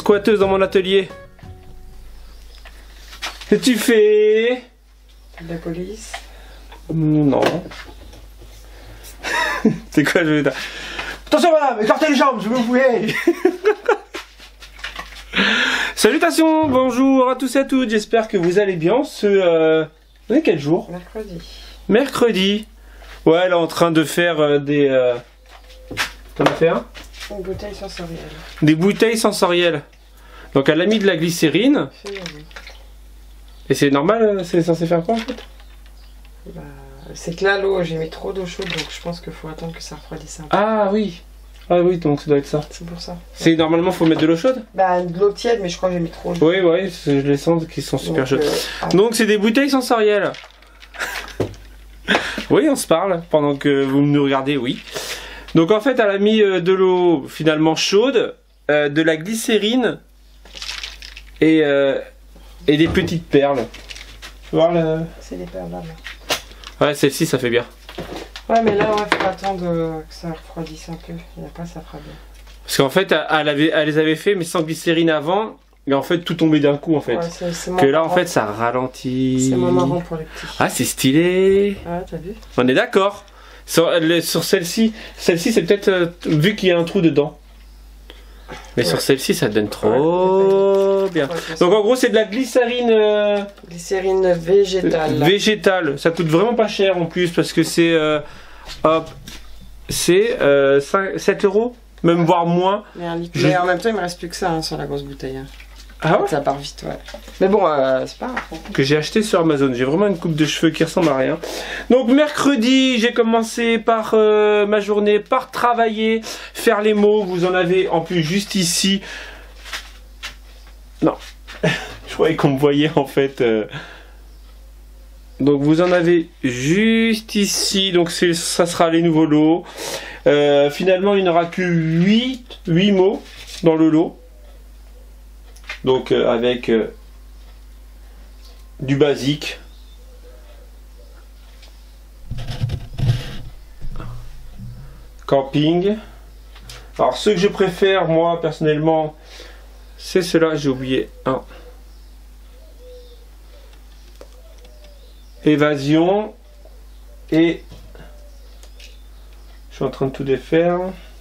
squatteuse dans mon atelier. Qu'est-ce que tu fais? De la police. Non. C'est quoi je vais dire? Attention madame, écartez les jambes, je veux vous fouiller. Salutations, bonjour à tous et à toutes, j'espère que vous allez bien. On est quel jour? Mercredi. Mercredi. Ouais, elle est en train de faire des... T'en as fait un? Une bouteille sensorielle. Des bouteilles sensorielles. Donc elle a mis de la glycérine. Oui. Et c'est normal, c'est censé faire quoi en fait? Bah, c'est que là l'eau, j'ai mis trop d'eau chaude donc je pense qu'il faut attendre que ça refroidisse un peu. Ah oui. Ah oui, donc ça doit être ça. C'est pour ça. C'est normalement faut mettre de l'eau chaude? Bah de l'eau tiède mais je crois que j'ai mis trop. Oui, oui, je les sens qui sont super chaudes. Donc c'est des bouteilles sensorielles. Oui, on se parle pendant que vous nous regardez, oui. Donc en fait elle a mis de l'eau finalement chaude, de la glycérine et des petites perles. Tu vois le... C'est des perles là. Ouais, celle-ci ça fait bien. Ouais mais là ouais, faut attendre que ça refroidisse un peu. Et après ça fera bien. Parce qu'en fait elle les avait fait mais sans glycérine avant. Et en fait tout tombait d'un coup en fait. Ouais, c'est que là en fait ça ralentit. C'est moins marrant pour les petits. Ah c'est stylé. Ah t'as vu? On est d'accord. Sur celle-ci c'est peut-être vu qu'il y a un trou dedans. Mais sur celle-ci ça donne trop bien. Donc en gros c'est de la glycérine glycérine végétale. Végétale. Ça coûte vraiment pas cher en plus parce que c'est hop, c'est 7 €, même voire moins. Mais en même temps il me reste plus que ça hein, sur la grosse bouteille. Hein. Ah ouais? Ça part vite, ouais. Mais bon, c'est pas grave. Que j'ai acheté sur Amazon. J'ai vraiment une coupe de cheveux qui ressemble à rien. Donc mercredi, j'ai commencé par ma journée, par travailler, faire les mots. Vous en avez en plus juste ici. Non. Je croyais qu'on me voyait en fait. Donc vous en avez juste ici. Donc ça sera les nouveaux lots. Finalement, il n'y aura que 8 mots dans le lot. Donc avec du basique. Camping. Alors ceux que je préfère moi personnellement, c'est ceux-là, j'ai oublié un. Évasion. Et je suis en train de tout défaire.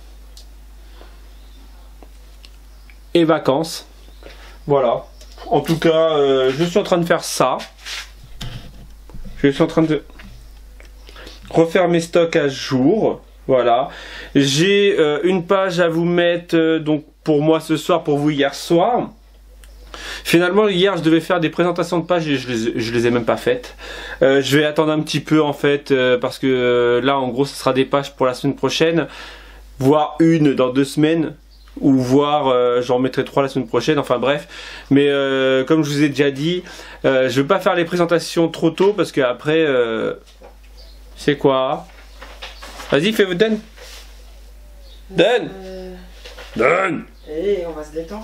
Et vacances. Voilà, en tout cas, je suis en train de faire ça. Je suis en train de refaire mes stocks à jour. Voilà, j'ai une page à vous mettre, donc pour moi ce soir, pour vous hier soir. Finalement, hier, je devais faire des présentations de pages et je les ai même pas faites. Je vais attendre un petit peu en fait, parce que là, en gros, ce sera des pages pour la semaine prochaine, voire une dans 2 semaines. Ou voir, j'en mettrai 3 la semaine prochaine, enfin bref. Mais comme je vous ai déjà dit, je veux pas faire les présentations trop tôt parce que après, c'est quoi? Vas-y, fais-vous donne. Donne. Donne. Et on va se détendre.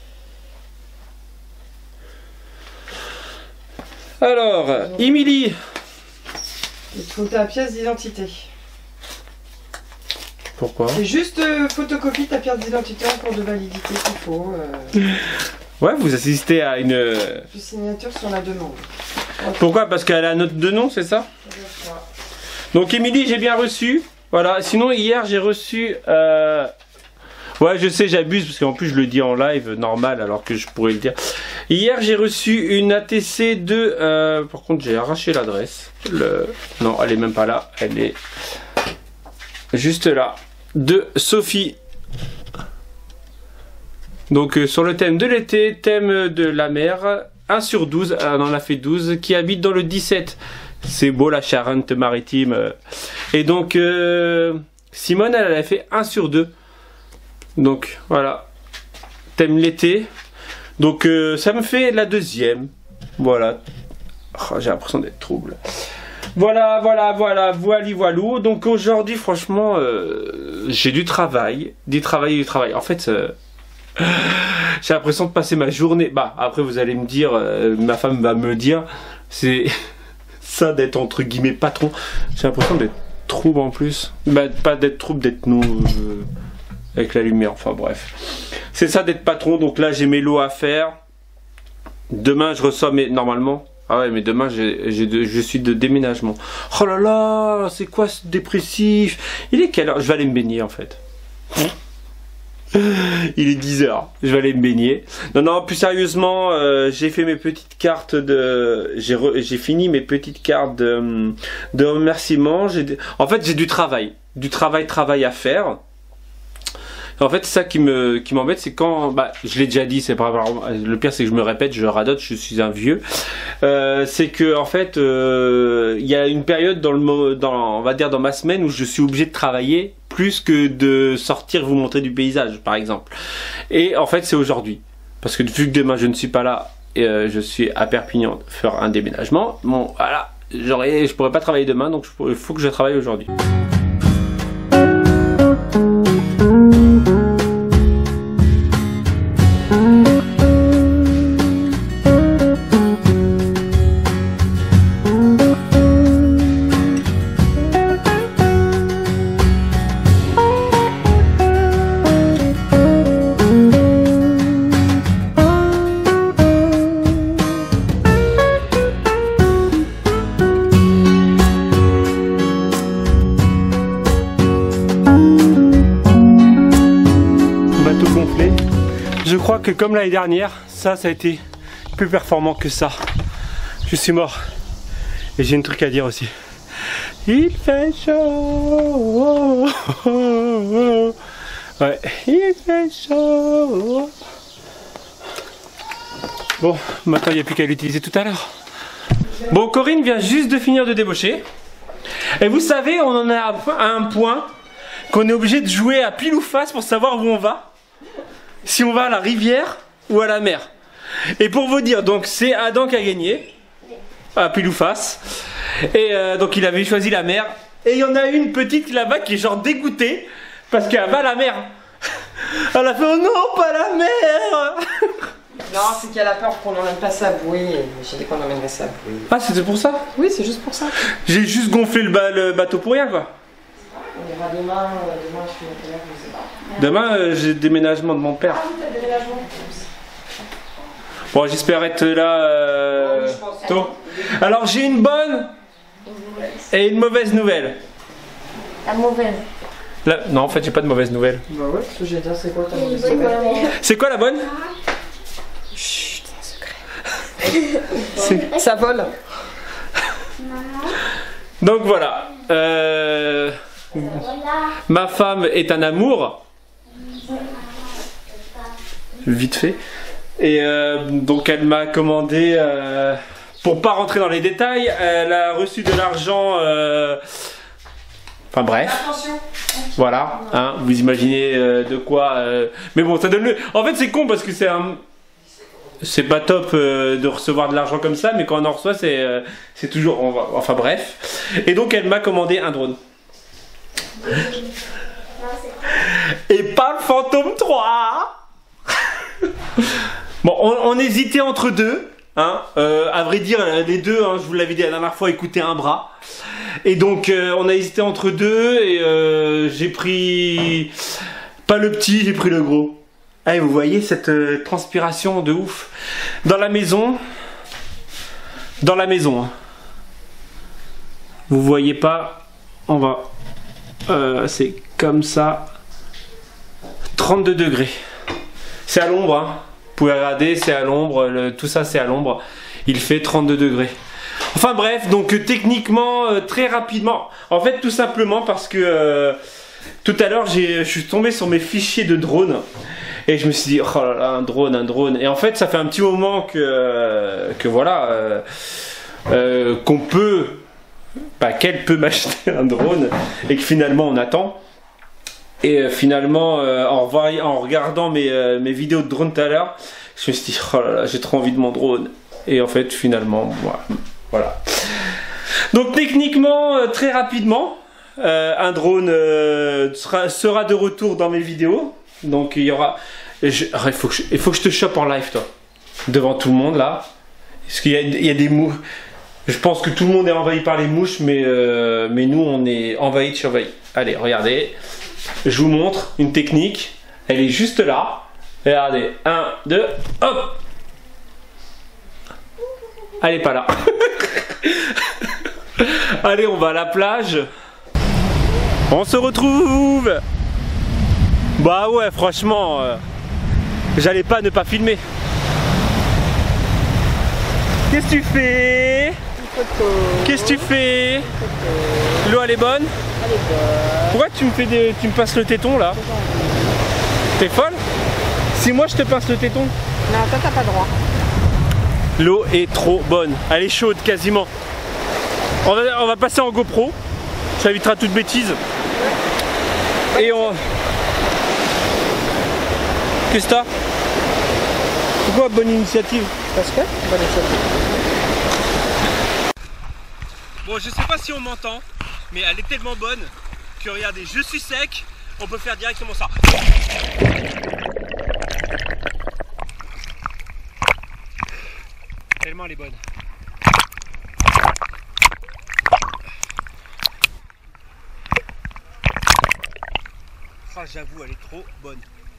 Alors, Émilie. Il te faut ta pièce d'identité. Pourquoi? C'est juste photocopie ta pièce d'identité en cours de validité qu'il faut. Ouais, vous assistez à une... Puis signature sur la demande. Pourquoi? Parce qu'elle a notre de nom, c'est ça? Donc Émilie, j'ai bien reçu. Voilà, sinon hier j'ai reçu... Ouais, je sais, j'abuse parce qu'en plus je le dis en live normal alors que je pourrais le dire. Hier j'ai reçu une ATC de... Par contre j'ai arraché l'adresse. Non, elle est même pas là. Elle est juste là. De Sophie. Donc sur le thème de l'été, thème de la mer, 1 sur 12, on en a fait 12, qui habite dans le 17. C'est beau la Charente-Maritime. Et donc Simone elle a fait 1 sur 2. Donc voilà, thème l'été. Donc ça me fait la deuxième. Voilà. Oh, j'ai l'impression d'être trouble. Voilà. Voilou. Donc aujourd'hui, franchement, j'ai du travail. En fait, j'ai l'impression de passer ma journée. Bah, après, vous allez me dire, ma femme va me dire, c'est ça d'être entre guillemets patron. J'ai l'impression d'être trouble en plus. Bah, pas d'être trouble, d'être nous. avec la lumière, enfin bref. C'est ça d'être patron, donc là j'ai mes lots à faire. Demain je reçois mes... Normalement... Ah ouais, mais demain je suis de déménagement. Oh là là, c'est quoi ce dépressif? Il est quelle heure? Je vais aller me baigner en fait. Il est 10 h, je vais aller me baigner. Non, non, plus sérieusement, j'ai fait mes petites cartes de... J'ai fini mes petites cartes de remerciements. En fait, j'ai du travail à faire. En fait, ça qui m'embête, c'est quand... Bah, je l'ai déjà dit, c'est pas grave. Le pire, c'est que je me répète, je radote, je suis un vieux. C'est que, en fait, il y a une période on va dire dans ma semaine où je suis obligé de travailler plus que de sortir vous montrer du paysage, par exemple. Et en fait, c'est aujourd'hui. Parce que vu que demain, je ne suis pas là, et je suis à Perpignan faire un déménagement, bon, voilà, je pourrais pas travailler demain, donc il faut que je travaille aujourd'hui. Je crois que comme l'année dernière, ça a été plus performant que ça. Je suis mort. Et j'ai un truc à dire aussi. Il fait chaud. Ouais, il fait chaud. Bon, maintenant il n'y a plus qu'à l'utiliser tout à l'heure. Bon, Corinne vient juste de finir de débaucher. Et vous savez, on en est à un point qu'on est obligé de jouer à pile ou face pour savoir où on va. Si on va à la rivière ou à la mer. Et pour vous dire, donc c'est Adam qui a gagné, à pile ou face. Et donc il avait choisi la mer. Et il y en a une petite là-bas qui est genre dégoûtée parce qu'elle va à la mer. Elle a fait oh non, pas la mer. Non, c'est qu'elle a peur qu'on n'emmène pas sa bouée. J'ai dit qu'on emmènerait sa bouée. Ah, c'était pour ça? Oui, c'est juste pour ça. J'ai juste gonflé le bateau pour rien, quoi. On ira demain, je suis à quelle heure, je sais pas. Demain, j'ai le déménagement de mon père. Ah oui, t'as le déménagement. Bon, j'espère être là tôt. Alors, j'ai une bonne et une mauvaise nouvelle. La mauvaise. Non, en fait, j'ai pas de mauvaise nouvelle. Bah ouais, parce que j'ai dit, c'est quoi ta mauvaise nouvelle? C'est quoi la bonne? Chut, c'est un secret. Ça vole. Donc voilà. Ma femme est un amour. Vite fait. Et donc elle m'a commandé, pour pas rentrer dans les détails, elle a reçu de l'argent, enfin bref. Attention. Voilà, hein, vous imaginez de quoi, mais bon ça donne le... En fait c'est con parce que c'est pas top de recevoir de l'argent comme ça, mais quand on en reçoit c'est toujours... Enfin bref. Et donc elle m'a commandé un drone. Et pas le Phantom 3. Bon, on hésitait entre deux, hein, à vrai dire les deux, hein, je vous l'avais dit la dernière fois, écoutez un bras. Et donc on a hésité entre deux et j'ai pris pas le petit, j'ai pris le gros. Allez, vous voyez cette transpiration de ouf dans la maison, hein. Vous voyez pas, on va, c'est comme ça, 32 degrés. C'est à l'ombre, hein. Vous pouvez regarder, c'est à l'ombre, tout ça c'est à l'ombre. Il fait 32 degrés. Enfin bref, donc techniquement, très rapidement. En fait, tout simplement parce que tout à l'heure, je suis tombé sur mes fichiers de drone. Et je me suis dit, oh là là, un drone. Et en fait, ça fait un petit moment que voilà, qu'on peut, qu'elle peut m'acheter un drone. Et que finalement, on attend. Et finalement, en regardant mes vidéos de drone tout à l'heure, je me suis dit, oh là là, j'ai trop envie de mon drone. Et en fait, finalement, voilà. Donc techniquement, très rapidement, un drone sera de retour dans mes vidéos. Donc il y aura... il faut que je te chope en live, toi. Devant tout le monde, là. Parce qu'il y a des mouches. Je pense que tout le monde est envahi par les mouches, mais nous, on est envahis de surveillés. Allez, regardez. Je vous montre une technique. Elle est juste là. Regardez, 1, 2, hop. Elle est pas là. Allez, on va à la plage. On se retrouve. Bah ouais, franchement, j'allais pas ne pas filmer. Qu'est-ce que tu fais? Qu'est-ce que tu fais? L'eau elle est bonne? Elle est bonne. Pourquoi tu me passes le téton là? T'es folle? Si moi je te pince le téton? Non, toi t'as pas droit. L'eau est trop bonne. Elle est chaude quasiment. On va passer en GoPro. Ça évitera toute bêtise. Et on... Qu'est-ce que t'as? Pourquoi bonne initiative? Parce que bonne initiative. Bon, je sais pas si on m'entend, mais elle est tellement bonne que regardez, je suis sec, on peut faire directement ça. Tellement elle est bonne. Ah, j'avoue, elle est trop bonne.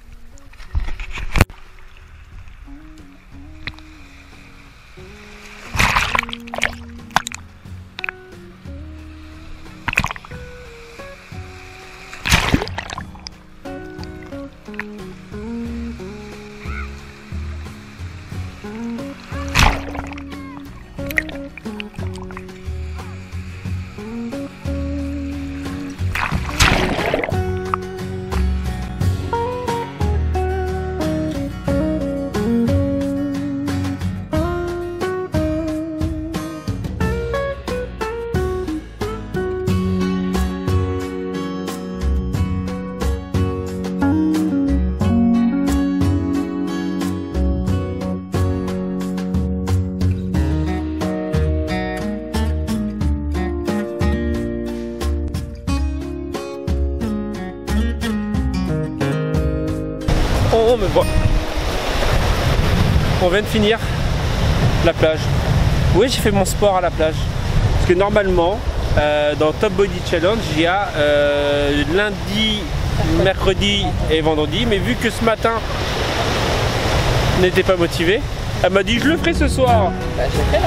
On vient de finir la plage. Oui, j'ai fait mon sport à la plage. Parce que normalement, dans Top Body Challenge, il y a lundi, mercredi et vendredi. Mais vu que ce matin, n'était pas motivé, elle m'a dit je le ferai ce soir. Bah, je le fais là.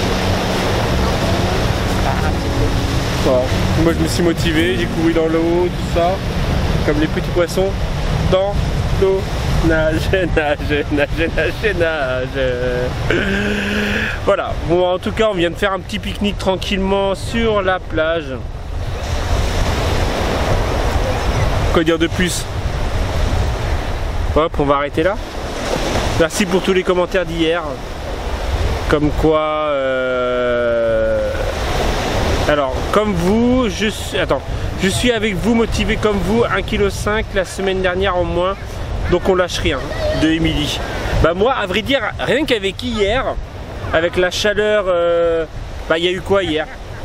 Un petit peu. Voilà. Moi je me suis motivé, j'ai couru dans l'eau, tout ça, comme les petits poissons dans l'eau. Nage, nage, nage, nage, nage. Voilà, bon, en tout cas on vient de faire un petit pique-nique tranquillement sur la plage. Quoi dire de plus? Hop, on va arrêter là. Merci pour tous les commentaires d'hier. Comme quoi... Alors, comme vous, je suis avec vous, motivé comme vous, 1,5 kg la semaine dernière en moins. Donc on lâche rien de Émilie. Bah moi, à vrai dire, rien qu'avec hier, avec la chaleur, bah il y a eu quoi hier?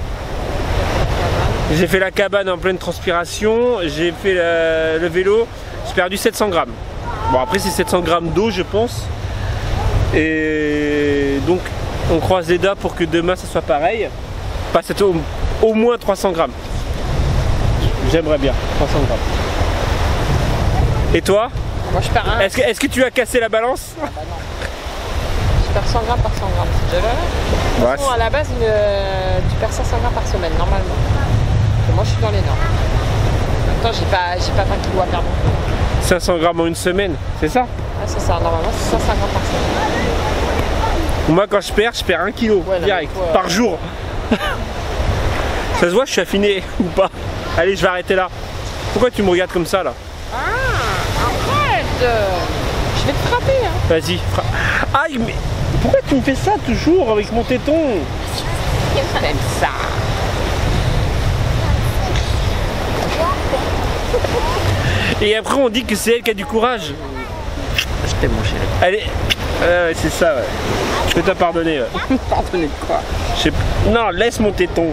J'ai fait la cabane en pleine transpiration, j'ai fait le vélo, j'ai perdu 700 grammes. Bon après c'est 700 grammes d'eau je pense. Et donc on croise les doigts pour que demain ça soit pareil. Pas au moins 300 grammes. J'aimerais bien, 300 grammes. Et toi? Moi je perds un. Est-ce que tu as cassé la balance? Ah bah non. Je perds 100 grammes par 100 grammes, c'est déjà là. De toute façon, à la base, tu perds 500 grammes par semaine, normalement. Et moi je suis dans les normes. En même temps, j'ai pas 20 kilos à perdre. 500 grammes en une semaine, c'est ça? Ah, c'est ça, normalement c'est 150 par semaine. Moi quand je perds 1 kg direct, par jour. Ça se voit, je suis affiné ou pas? Allez, je vais arrêter là. Pourquoi tu me regardes comme ça là? Je vais te frapper hein. Vas-y, aïe, mais pourquoi tu me fais ça toujours avec mon téton? T'aimes ça. Et après on dit que c'est elle qui a du courage. Je t'aime mon chéri. Allez, ouais, c'est ça ouais. Je peux te pardonner ouais. Pardonner de quoi? Non, laisse mon téton.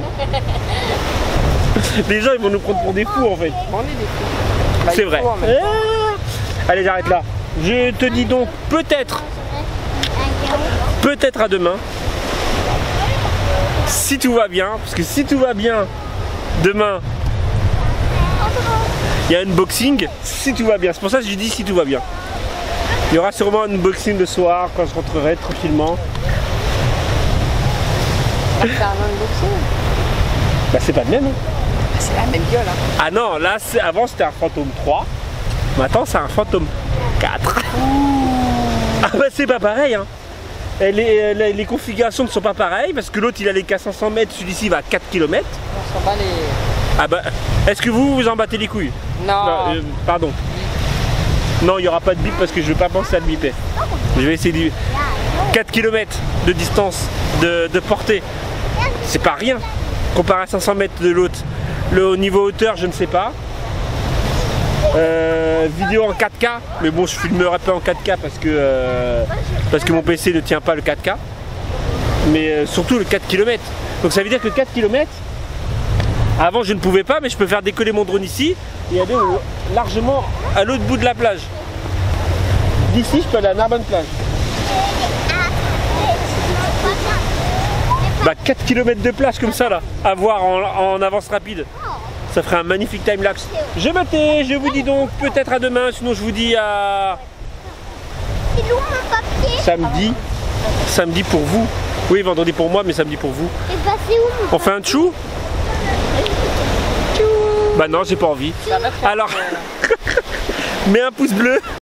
Les gens ils vont nous prendre pour des fous en fait. On est des fous. Bah, c'est vrai. Allez, j'arrête là. Je te dis donc peut-être à demain. Si tout va bien, parce que si tout va bien, demain, Il y a un unboxing si tout va bien. C'est pour ça que je dis si tout va bien. Il y aura sûrement un unboxing le soir quand je rentrerai tranquillement. On va faire un unboxing. Bah c'est pas le même. Hein. C'est la même gueule. Hein. Ah non, là avant c'était un fantôme 3. Maintenant c'est un fantôme 4. Ah bah c'est pas pareil hein. Et les configurations ne sont pas pareilles parce que l'autre il allait qu'à 500 mètres, celui-ci va à 4 km. On s'en bat les... Ah bah, est-ce que vous en battez les couilles? Non. Pardon. Non, il n'y aura pas de bip parce que je ne veux pas penser à le biper. Je vais essayer de... 4 km de distance, de portée. C'est pas rien comparé à 500 mètres de l'autre. Au niveau hauteur, je ne sais pas. Vidéo en 4K, mais bon, je filmerai pas en 4K parce que mon PC ne tient pas le 4K. Mais surtout le 4 km. Donc ça veut dire que 4 km, avant je ne pouvais pas, mais je peux faire décoller mon drone ici et aller largement à l'autre bout de la plage. D'ici, je peux aller à Narbonne plage. Bah 4 km de plage comme ça là, à voir en avance rapide. Ça ferait un magnifique timelapse. Je me tais, je vous dis donc peut-être à demain, sinon je vous dis à samedi. Samedi pour vous. Oui, vendredi pour moi, mais samedi pour vous. On fait un tchou? Bah non, j'ai pas envie. Alors, mets un pouce bleu.